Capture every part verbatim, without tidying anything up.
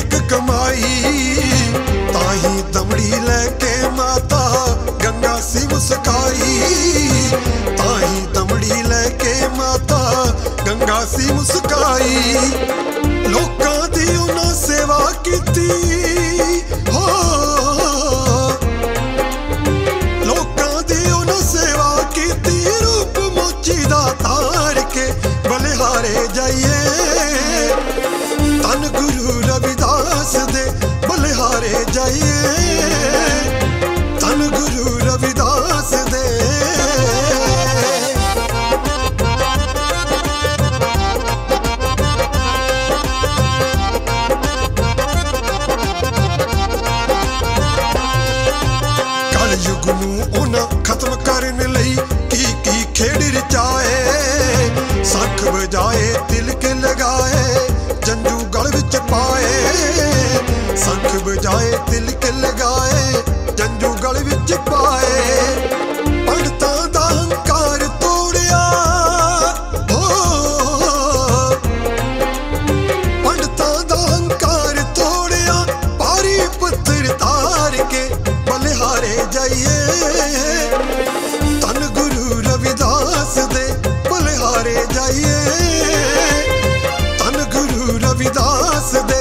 नेक कमाई, ताही दमड़ी लेके माता गंगा सी मुस्काई, ताही दमड़ी लेके माता गंगा सी मुस्काई। लोकां दी उन्हां सेवा कीती हो, लोकां दी उन्हां सेवा कीती, रूप मोची दा तार के बलिहारे जाइए। धन गुरु रविदास दे बलिहारे जाइए, धन गुरु रविदास दे। युग नूं उन्हां खत्म करने लई की की खेड़ रचाए, सख बजाए तिलक लगाए जंजू गल विच पाए, सख बजाए तिलक लगाए जंजू गल विच पाए। पंडितां दा हंकार तोड़िया हो, पंडितां दा हंकार तोड़िया, पारी पत्थर तार के बलिहारे जाइए। धन गुरु रविदास दे बलिहारे जाइए, धन गुरु रविदास दे।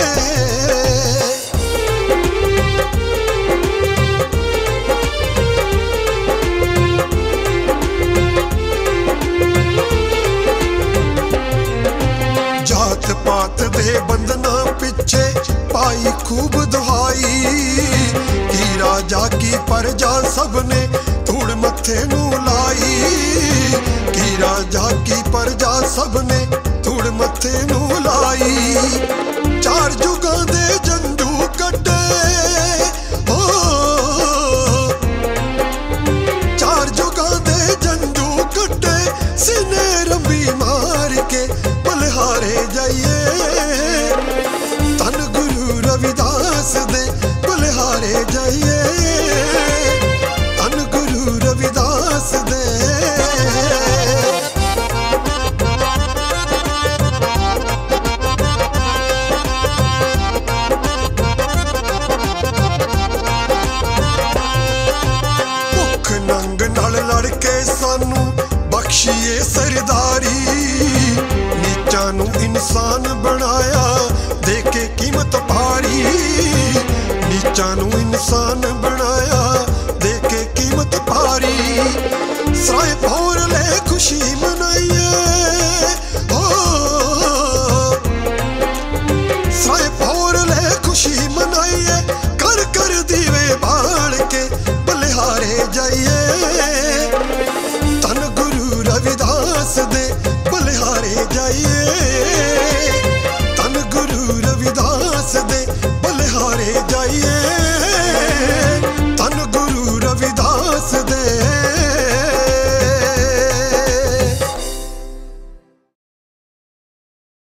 जात पात दे बंधना पिछे पाई खूब दुहाई, की राजा की प्रजा सबने धूड़ मथे नू लाई, की राजा की प्रजा सबने धूड़ मथे नू लाई। चार जुगां दे जंजू कटे हो, चार जुगां दे जंजू कटे, सीने रंबी मार के बलिहारे जाइए। धन गुरु रविदास दे बलिहारे जाइए, धन गुरु रविदास दे। भुख नंग नाल लड़ के सानू बख्शिए सरदारी, नीचा नू इंसान बनाया दे के कीमत पारी, नीचा नू इंसान बनाया दे के कीमत पारी। सराय फोर ले खुशी मनाइए हो, सराय फोर ले खुशी मनाइए, कर कर दीवे बाल के बलिहारे जाइए। धन गुरु रविदास दे बलिहारे जाइए, धन गुरु रविदास दे बलिहारे जाइए।